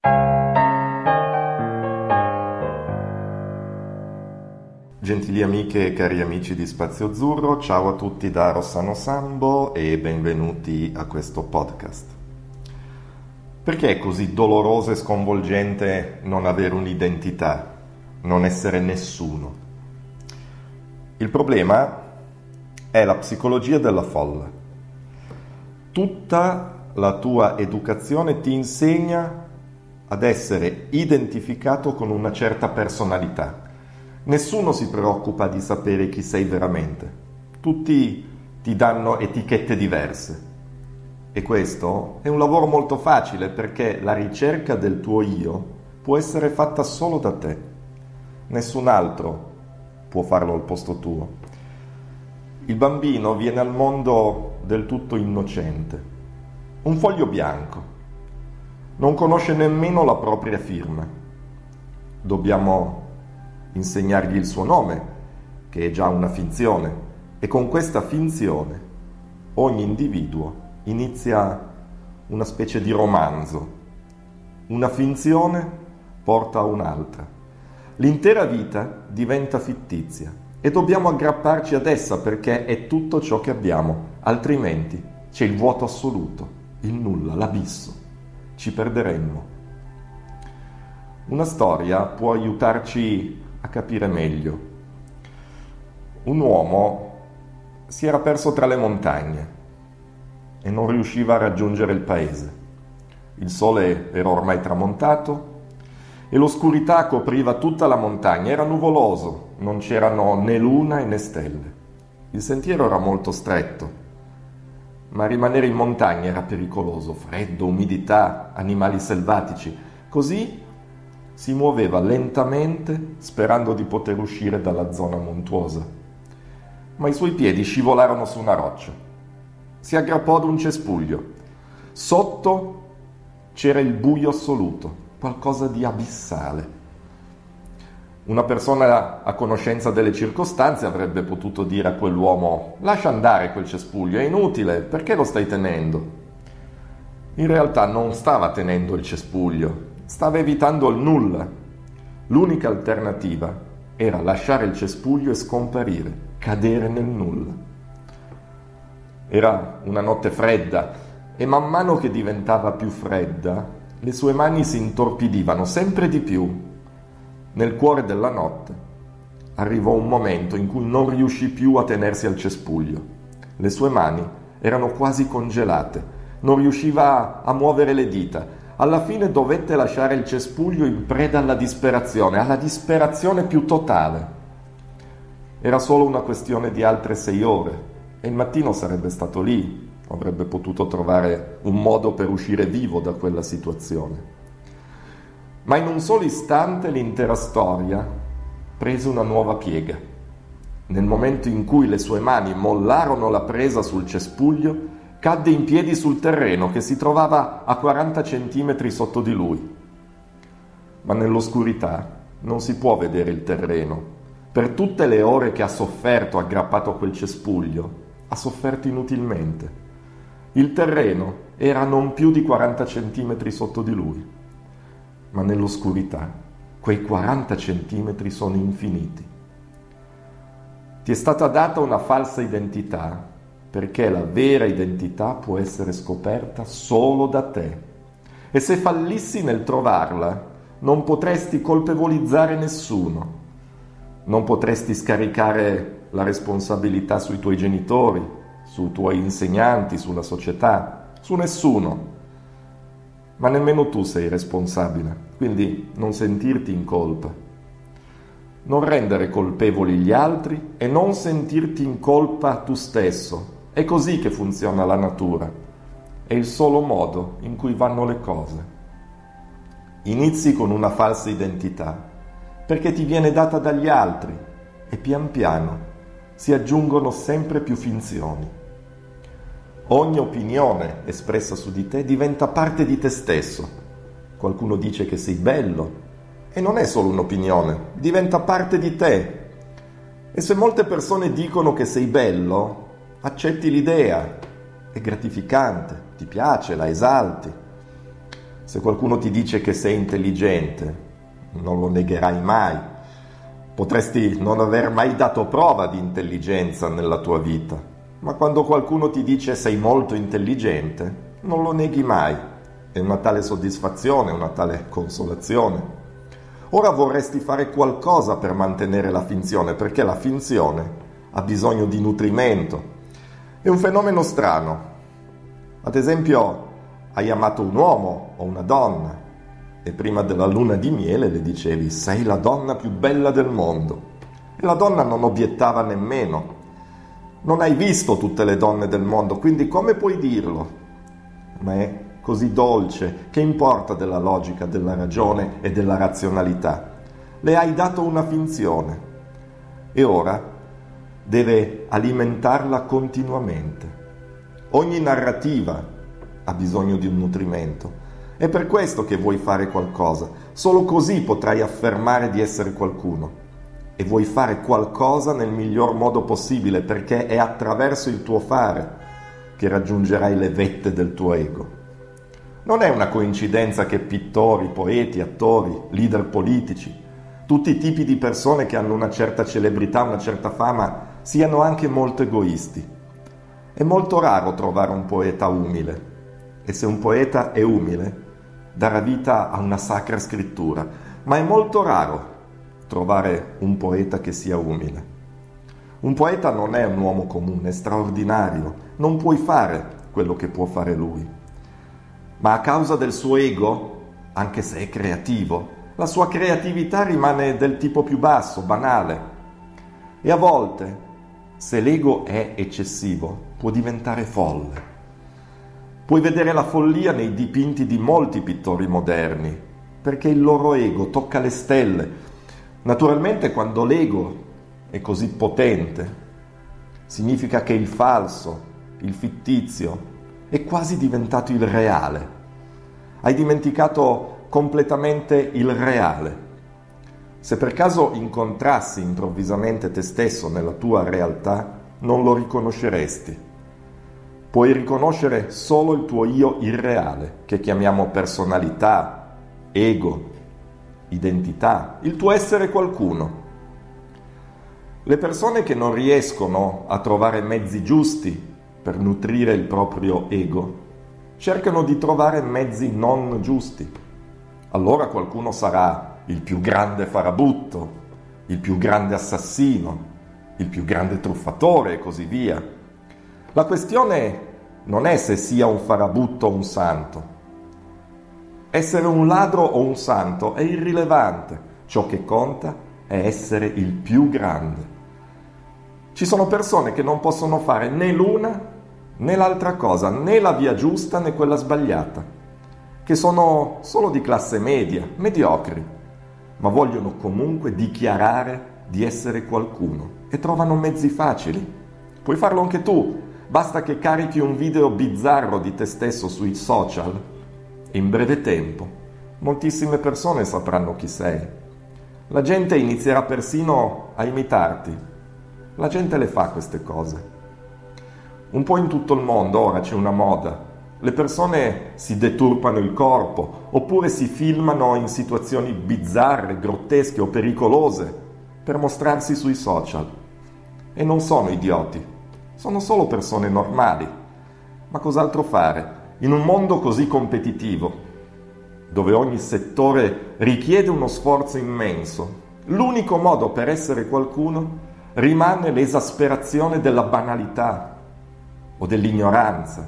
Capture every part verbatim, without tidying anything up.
Gentili amiche e cari amici di Spazio Azzurro, ciao a tutti da Rossano Sambo e benvenuti a questo podcast. Perché è così doloroso e sconvolgente non avere un'identità, non essere nessuno? Il problema è la psicologia della folla. Tutta la tua educazione ti insegna ad essere identificato con una certa personalità. Nessuno si preoccupa di sapere chi sei veramente. Tutti ti danno etichette diverse. E questo è un lavoro molto facile perché la ricerca del tuo io può essere fatta solo da te. Nessun altro può farlo al posto tuo. Il bambino viene al mondo del tutto innocente. Un foglio bianco. Non conosce nemmeno la propria firma. Dobbiamo insegnargli il suo nome, che è già una finzione, e con questa finzione ogni individuo inizia una specie di romanzo. Una finzione porta a un'altra. L'intera vita diventa fittizia e dobbiamo aggrapparci ad essa perché è tutto ciò che abbiamo, altrimenti c'è il vuoto assoluto, il nulla, l'abisso. Ci perderemmo. Una storia può aiutarci a capire meglio. Un uomo si era perso tra le montagne e non riusciva a raggiungere il paese. Il sole era ormai tramontato e l'oscurità copriva tutta la montagna. Era nuvoloso, non c'erano né luna né stelle. Il sentiero era molto stretto, ma rimanere in montagna era pericoloso. Freddo, umidità, animali selvatici. Così si muoveva lentamente sperando di poter uscire dalla zona montuosa. Ma i suoi piedi scivolarono su una roccia. Si aggrappò ad un cespuglio. Sotto c'era il buio assoluto, qualcosa di abissale. Una persona a conoscenza delle circostanze avrebbe potuto dire a quell'uomo: lascia andare quel cespuglio, è inutile, perché lo stai tenendo? In realtà non stava tenendo il cespuglio, stava evitando il nulla. L'unica alternativa era lasciare il cespuglio e scomparire, cadere nel nulla. Era una notte fredda e man mano che diventava più fredda, le sue mani si intorpidivano sempre di più. Nel cuore della notte arrivò un momento in cui non riuscì più a tenersi al cespuglio. Le sue mani erano quasi congelate, non riusciva a muovere le dita. Alla fine dovette lasciare il cespuglio in preda alla disperazione, alla disperazione più totale. Era solo una questione di altre sei ore e il mattino sarebbe stato lì, avrebbe potuto trovare un modo per uscire vivo da quella situazione. Ma in un solo istante l'intera storia prese una nuova piega. Nel momento in cui le sue mani mollarono la presa sul cespuglio, cadde in piedi sul terreno che si trovava a quaranta centimetri sotto di lui. Ma nell'oscurità non si può vedere il terreno. Per tutte le ore che ha sofferto aggrappato a quel cespuglio, ha sofferto inutilmente. Il terreno era non più di quaranta centimetri sotto di lui. Ma nell'oscurità quei quaranta centimetri sono infiniti. Ti è stata data una falsa identità, perché la vera identità può essere scoperta solo da te. E se fallissi nel trovarla, non potresti colpevolizzare nessuno. Non potresti scaricare la responsabilità sui tuoi genitori, sui tuoi insegnanti, sulla società, su nessuno. Ma nemmeno tu sei responsabile, quindi non sentirti in colpa. Non rendere colpevoli gli altri e non sentirti in colpa tu stesso. È così che funziona la natura. È il solo modo in cui vanno le cose. Inizi con una falsa identità, perché ti viene data dagli altri, e pian piano si aggiungono sempre più finzioni. Ogni opinione espressa su di te diventa parte di te stesso. Qualcuno dice che sei bello, e non è solo un'opinione, diventa parte di te. E se molte persone dicono che sei bello, accetti l'idea, è gratificante, ti piace, la esalti. Se qualcuno ti dice che sei intelligente, non lo negherai mai. Potresti non aver mai dato prova di intelligenza nella tua vita, ma quando qualcuno ti dice sei molto intelligente, non lo neghi mai. È una tale soddisfazione, una tale consolazione. Ora vorresti fare qualcosa per mantenere la finzione, perché la finzione ha bisogno di nutrimento. È un fenomeno strano. Ad esempio, hai amato un uomo o una donna e prima della luna di miele le dicevi sei la donna più bella del mondo e la donna non obiettava nemmeno. Non hai visto tutte le donne del mondo, quindi come puoi dirlo? Ma è così dolce, che importa della logica, della ragione e della razionalità? Le hai dato una finzione e ora deve alimentarla continuamente. Ogni narrativa ha bisogno di un nutrimento. È per questo che vuoi fare qualcosa. Solo così potrai affermare di essere qualcuno. E vuoi fare qualcosa nel miglior modo possibile, perché è attraverso il tuo fare che raggiungerai le vette del tuo ego. Non è una coincidenza che pittori, poeti, attori, leader politici, tutti i tipi di persone che hanno una certa celebrità, una certa fama, siano anche molto egoisti. È molto raro trovare un poeta umile. E se un poeta è umile, darà vita a una sacra scrittura, ma è molto raro trovare un poeta che sia umile. Un poeta non è un uomo comune, è straordinario, non puoi fare quello che può fare lui. Ma a causa del suo ego, anche se è creativo, la sua creatività rimane del tipo più basso, banale. E a volte, se l'ego è eccessivo, può diventare folle. Puoi vedere la follia nei dipinti di molti pittori moderni, perché il loro ego tocca le stelle. Naturalmente, quando l'ego è così potente, significa che il falso, il fittizio, è quasi diventato il reale. Hai dimenticato completamente il reale. Se per caso incontrassi improvvisamente te stesso nella tua realtà, non lo riconosceresti. Puoi riconoscere solo il tuo io irreale, che chiamiamo personalità, ego, identità, il tuo essere qualcuno. Le persone che non riescono a trovare mezzi giusti per nutrire il proprio ego, cercano di trovare mezzi non giusti. Allora qualcuno sarà il più grande farabutto, il più grande assassino, il più grande truffatore e così via. La questione non è se sia un farabutto o un santo. Essere un ladro o un santo è irrilevante. Ciò che conta è essere il più grande. Ci sono persone che non possono fare né l'una né l'altra cosa, né la via giusta né quella sbagliata, che sono solo di classe media, mediocri, ma vogliono comunque dichiarare di essere qualcuno e trovano mezzi facili. Puoi farlo anche tu. Basta che carichi un video bizzarro di te stesso sui social e in breve tempo moltissime persone sapranno chi sei. La gente inizierà persino a imitarti. La gente le fa queste cose. Un po' in tutto il mondo ora c'è una moda. Le persone si deturpano il corpo oppure si filmano in situazioni bizzarre, grottesche o pericolose per mostrarsi sui social. E non sono idioti. Sono solo persone normali. Ma cos'altro fare? In un mondo così competitivo, dove ogni settore richiede uno sforzo immenso, l'unico modo per essere qualcuno rimane l'esasperazione della banalità o dell'ignoranza.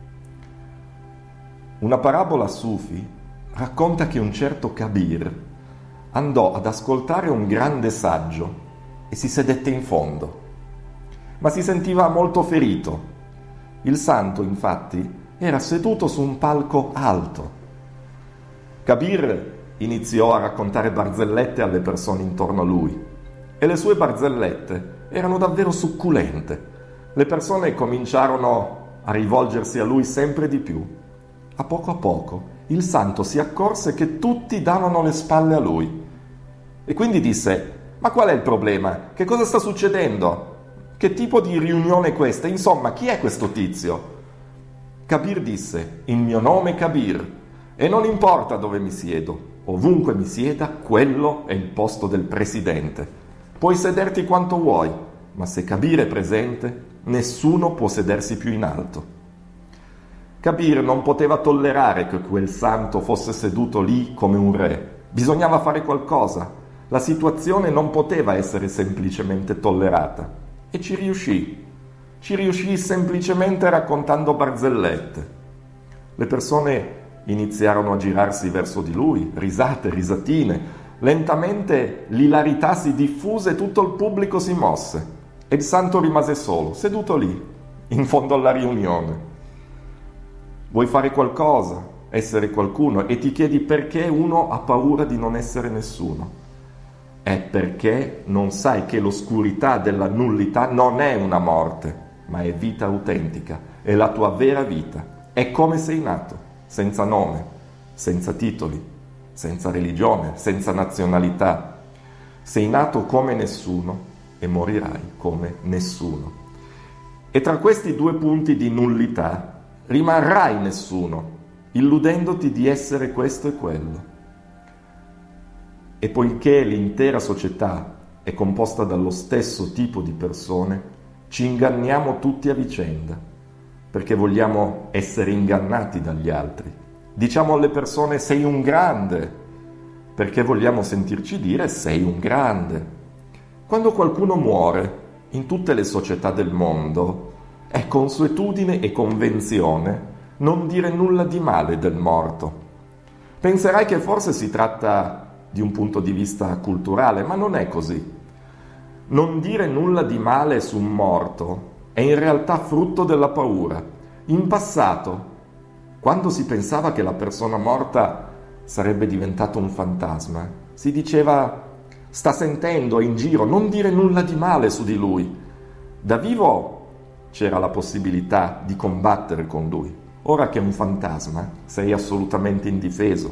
Una parabola sufi racconta che un certo Kabir andò ad ascoltare un grande saggio e si sedette in fondo. Ma si sentiva molto ferito. Il santo, infatti, era seduto su un palco alto. Kabir iniziò a raccontare barzellette alle persone intorno a lui e le sue barzellette erano davvero succulente. Le persone cominciarono a rivolgersi a lui sempre di più. A poco a poco il santo si accorse che tutti davano le spalle a lui e quindi disse: ma qual è il problema? Che cosa sta succedendo? Che tipo di riunione è questa? Insomma, chi è questo tizio? Kabir disse: il mio nome è Kabir, E non importa dove mi siedo, ovunque mi sieda, quello è il posto del presidente. Puoi sederti quanto vuoi, ma se Kabir è presente, nessuno può sedersi più in alto. Kabir non poteva tollerare che quel santo fosse seduto lì come un re. Bisognava fare qualcosa. La situazione non poteva essere semplicemente tollerata. E ci riuscì. Ci riuscì semplicemente raccontando barzellette. Le persone iniziarono a girarsi verso di lui, risate, risatine. Lentamente l'ilarità si diffuse e tutto il pubblico si mosse. E il santo rimase solo, seduto lì, in fondo alla riunione. Vuoi fare qualcosa, essere qualcuno, e ti chiedi perché uno ha paura di non essere nessuno. È perché non sai che l'oscurità della nullità non è una morte, ma è vita autentica, è la tua vera vita. È come sei nato, senza nome, senza titoli, senza religione, senza nazionalità. Sei nato come nessuno e morirai come nessuno. E tra questi due punti di nullità rimarrai nessuno, illudendoti di essere questo e quello. E poiché l'intera società è composta dallo stesso tipo di persone, ci inganniamo tutti a vicenda, perché vogliamo essere ingannati dagli altri. Diciamo alle persone sei un grande, perché vogliamo sentirci dire sei un grande. Quando qualcuno muore, in tutte le società del mondo, è consuetudine e convenzione non dire nulla di male del morto. Penserai che forse si tratta di un punto di vista culturale, ma non è così. Non dire nulla di male su un morto è in realtà frutto della paura. In passato, quando si pensava che la persona morta sarebbe diventata un fantasma, si diceva sta sentendo, è in giro, non dire nulla di male su di lui. Da vivo c'era la possibilità di combattere con lui. Ora che è un fantasma, sei assolutamente indifeso.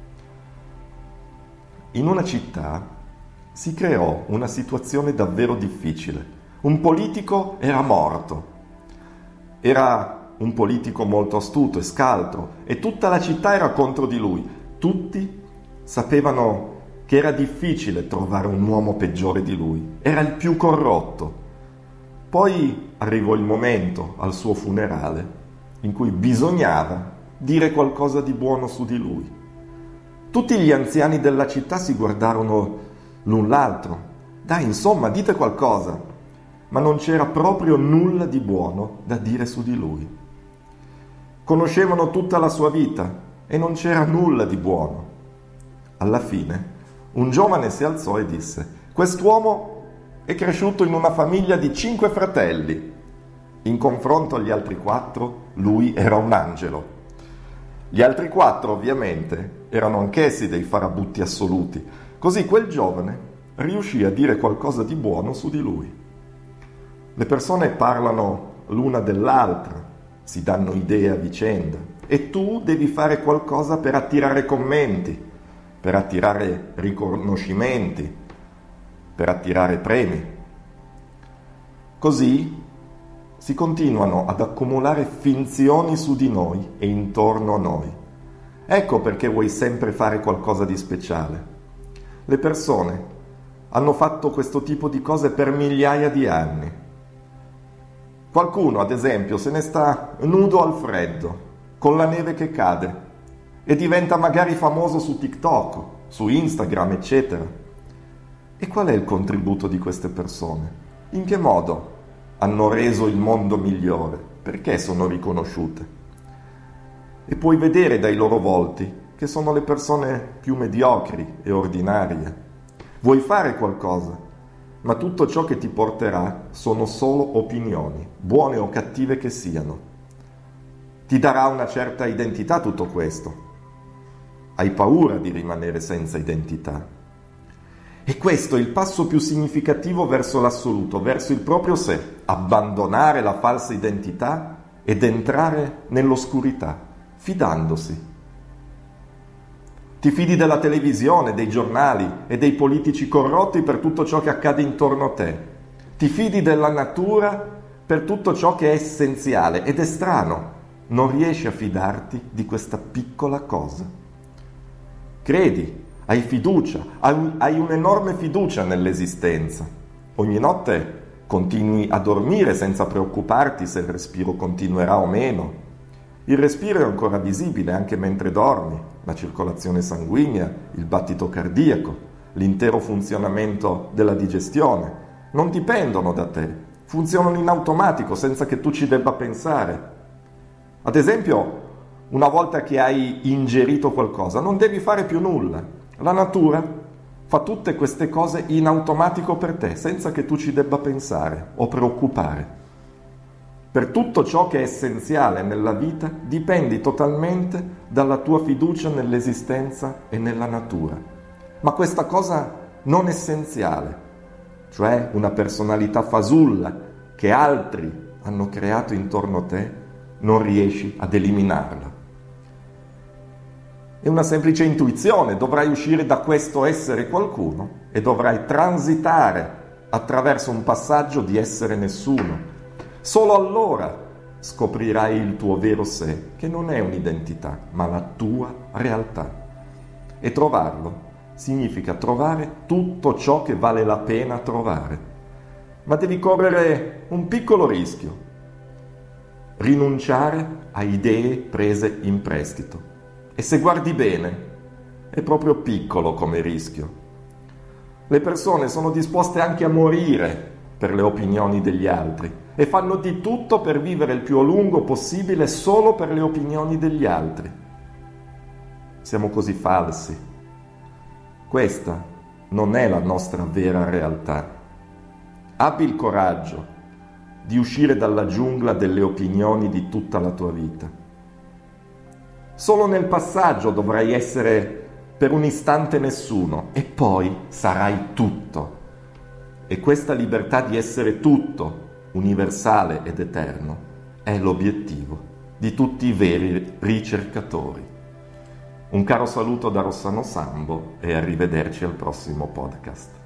In una città si creò una situazione davvero difficile. Un politico era morto. Era un politico molto astuto e scaltro e tutta la città era contro di lui. Tutti sapevano che era difficile trovare un uomo peggiore di lui. Era il più corrotto. Poi arrivò il momento, al suo funerale, in cui bisognava dire qualcosa di buono su di lui. Tutti gli anziani della città si guardarono l'un l'altro. Dai, insomma, dite qualcosa. Ma non c'era proprio nulla di buono da dire su di lui. Conoscevano tutta la sua vita e non c'era nulla di buono. Alla fine, un giovane si alzò e disse: quest'uomo è cresciuto in una famiglia di cinque fratelli. In confronto agli altri quattro, lui era un angelo. Gli altri quattro, ovviamente, erano anch'essi dei farabutti assoluti. Così quel giovane riuscì a dire qualcosa di buono su di lui. Le persone parlano l'una dell'altra, si danno idee a vicenda, e tu devi fare qualcosa per attirare commenti, per attirare riconoscimenti, per attirare premi. Così si continuano ad accumulare finzioni su di noi e intorno a noi. Ecco perché vuoi sempre fare qualcosa di speciale. Le persone hanno fatto questo tipo di cose per migliaia di anni. Qualcuno, ad esempio, se ne sta nudo al freddo, con la neve che cade, e diventa magari famoso su TikTok, su Instagram, eccetera. E qual è il contributo di queste persone? In che modo hanno reso il mondo migliore? Perché sono riconosciute? E puoi vedere dai loro volti che sono le persone più mediocri e ordinarie. Vuoi fare qualcosa, ma tutto ciò che ti porterà sono solo opinioni, buone o cattive che siano. Ti darà una certa identità tutto questo. Hai paura di rimanere senza identità. E questo è il passo più significativo verso l'assoluto, verso il proprio sé, abbandonare la falsa identità ed entrare nell'oscurità, fidandosi. Ti fidi della televisione, dei giornali e dei politici corrotti per tutto ciò che accade intorno a te. Ti fidi della natura per tutto ciò che è essenziale ed è strano. non riesci a fidarti di questa piccola cosa. Credi, hai fiducia, hai, hai un'enorme fiducia nell'esistenza. Ogni notte continui a dormire senza preoccuparti se il respiro continuerà o meno. Il respiro è ancora visibile anche mentre dormi, la circolazione sanguigna, il battito cardiaco, l'intero funzionamento della digestione. Non dipendono da te, funzionano in automatico senza che tu ci debba pensare. Ad esempio, una volta che hai ingerito qualcosa, non devi fare più nulla. La natura fa tutte queste cose in automatico per te, senza che tu ci debba pensare o preoccupare. Per tutto ciò che è essenziale nella vita dipendi totalmente dalla tua fiducia nell'esistenza e nella natura. Ma questa cosa non essenziale, cioè una personalità fasulla che altri hanno creato intorno a te, non riesci ad eliminarla. È una semplice intuizione, dovrai uscire da questo essere qualcuno e dovrai transitare attraverso un passaggio di essere nessuno. Solo allora scoprirai il tuo vero sé, che non è un'identità, ma la tua realtà. E trovarlo significa trovare tutto ciò che vale la pena trovare. Ma devi correre un piccolo rischio: rinunciare a idee prese in prestito. E se guardi bene, è proprio piccolo come rischio. Le persone sono disposte anche a morire per le opinioni degli altri e fanno di tutto per vivere il più a lungo possibile solo per le opinioni degli altri. Siamo così falsi. Questa non è la nostra vera realtà. Abbi il coraggio di uscire dalla giungla delle opinioni di tutta la tua vita. Solo nel passaggio dovrai essere per un istante nessuno e poi sarai tutto. E questa libertà di essere tutto, universale ed eterno, è l'obiettivo di tutti i veri ricercatori. Un caro saluto da Rossano Sambo e arrivederci al prossimo podcast.